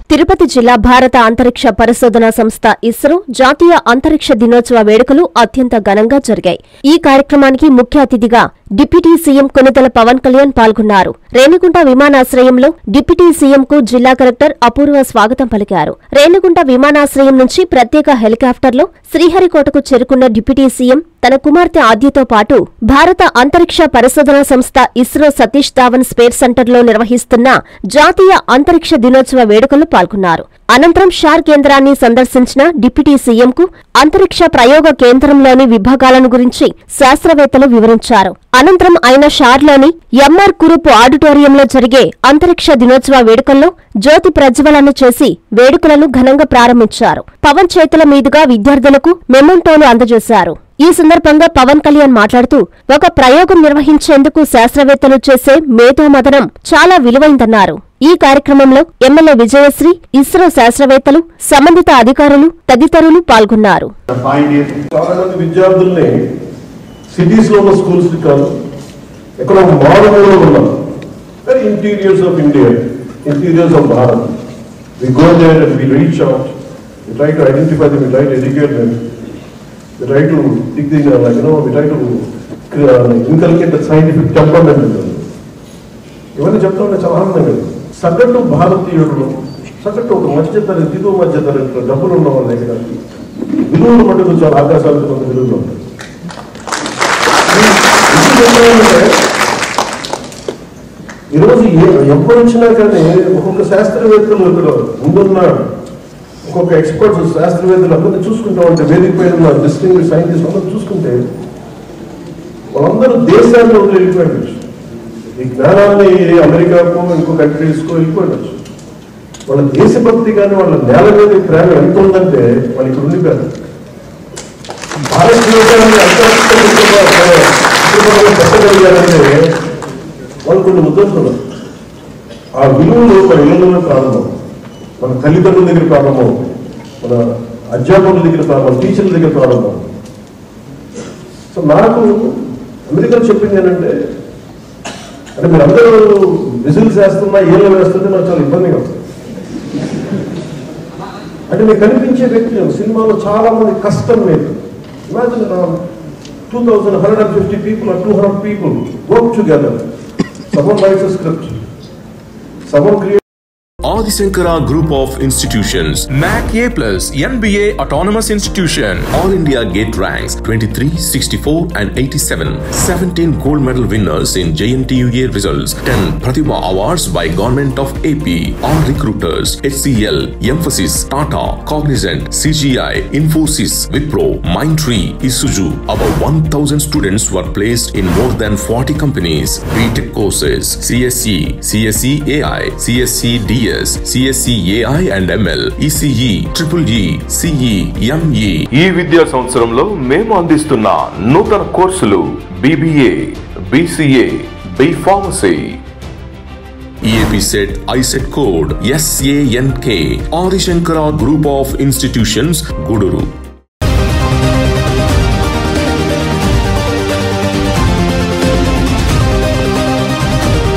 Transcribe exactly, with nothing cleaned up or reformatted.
తిరుపతి జిల్లా భారత అంతరిక్ష పరిశోధనా సంస్థ ఇస్రో జాతీయ అంతరిక్ష దినోత్సవ వేడుకలు అత్యంత ఘనంగా జరిగాయి. ఈ కార్యక్రమానికి ముఖ్య అతిథిగా డిప్యూటీ సీఎం కొనిదెల పవన్ కళ్యాణ్ పాల్గొన్నారు. రేణిగుంట విమానాశ్రయంలో డిప్యూటీ సీఎంకు జిల్లా కలెక్టర్ అపూర్వ స్వాగతం పలికారు. రేణిగుంట విమానాశ్రయం నుంచి ప్రత్యేక హెలికాప్టర్లో శ్రీహరికోటకు చేరుకున్న డిప్యూటీ సీఎం తన కుమార్తె ఆద్యతో పాటు భారత అంతరిక్ష పరిశోధనా సంస్థ ఇస్రో సతీష్ ధావన్ స్పేస్ సెంటర్లో నిర్వహిస్తున్న జాతీయ అంతరిక్ష దినోత్సవ వేడుకల్లో పాల్గొన్నారు. అనంతరం షార్ కేంద్రాన్ని సందర్శించిన డిప్యూటీ సీఎంకు అంతరిక్ష ప్రయోగ కేంద్రంలోని విభాగాలను గురించి శాస్త్రవేత్తలు వివరించారు. అనంతరం ఆయన షార్లోని ఎంఆర్ కురూప్ ఆడిటోరియంలో జరిగే అంతరిక్ష దినోత్సవ వేడుకల్లో జ్యోతి ప్రజ్వలన చేసి వేడుకలను ఘనంగా ప్రారంభించారు. పవన్ చేతుల మీదుగా విద్యార్థులకు మెమోంటోలు అందజేశారు. ఈ సందర్భంగా పవన్ కళ్యాణ్ మాట్లాడుతూ ఒక ప్రయోగం నిర్వహించేందుకు శాస్త్రవేత్తలు చేసే మేధోమథనం చాలా విలువైందన్నారు. ఈ కార్యక్రమంలో ఎమ్మెల్యే విజయశ్రీ, ఇస్రో శాస్త్రవేత్తలు, సంబంధిత అధికారులు తదితరులు పాల్గొన్నారు. We try to dig the, like, you know, we try to uh, inculcate the scientific temperament. ఇవన్నీ చెప్తా ఉంటే చాలా ఆనందంగా కదా. సగటు భారతీయుడు సగటు ఒక మధ్య తరగతి దిగువ మధ్య తరగతి డబ్బులు ఉన్న వాళ్ళ దగ్గర విలువలు మటుకు చాలా ఆకాశాలకు కొంత విలువలు ఉంటాయి. ఈరోజు ఎప్పుడు వచ్చినా కానీ ఒక్కొక్క శాస్త్రవేత్తలు ఇక్కడ ముందున్న ఒక్కొక్క ఎక్స్పర్ట్స్ శాస్త్రవేత్తలు అందరినీ చూసుకుంటా ఉంటే వేదిక పైన డిస్టింగ్విష్ సైంటిస్ట్ అందరూ చూసుకుంటే వాళ్ళందరూ దేశాల్లో వెళ్ళిపోయిండొచ్చు. ఈ జ్ఞానాన్ని అమెరికాకో ఇంకో కంట్రీస్కో వెళ్ళిపోయిండొచ్చు. వాళ్ళ దేశభక్తి కానీ వాళ్ళ నేల మీద ప్రేమ ఎంత ఉందంటే వాళ్ళు ఇక్కడ ఉండిపోయారు. భారతదేశాన్ని పెట్టగలిగారంటే వాళ్ళు కొన్ని ఉద్దేశాలు ఆ విలువలు మన ఇళ్లలో ప్రారంభం, మన తల్లిదండ్రుల దగ్గర ప్రారంభం, మన అధ్యాపకుల దగ్గర ప్రారంభం, టీచర్ల దగ్గర ప్రారంభం. సో నాకు అమెరికా చెప్పింది ఏంటంటే, అంటే మీరు అందరూ విజిల్స్ వేస్తున్నా ఏళ్ళు వేస్తుంటే నాకు చాలా ఇబ్బందిగా ఉంది. అంటే మీకు కనిపించే వ్యక్తులు సినిమాలో చాలా మంది కష్టం లేదు. Imagine two thousand hundred and fifty people or two hundred people work together. Someone writes a script, someone creates Adi Shankara Group of Institutions, M A C A plus, N B A Autonomous Institution, All India Gate ranks twenty-three, sixty-four and eighty-seven, seventeen gold medal winners in J N T U A results, ten Pratibha Awards by Government of A P, all recruiters, H C L, Emphasis, Tata, Cognizant, C G I, Infosys, Wipro, Mindtree, Isuzu. About one thousand students were placed in more than forty companies. B Tech courses, C S E, C S E A I, C S E D S, C S E A I and M L, E C E, Triple E, C E, M E. ఈ విద్యా సంవత్సరంలో మేము అందిస్తున్న నూతన కోర్సులు B B A, B C A, B Pharmacy. E A P set I set code S A N K. Adi Shankara Group of Institutions, Guduru.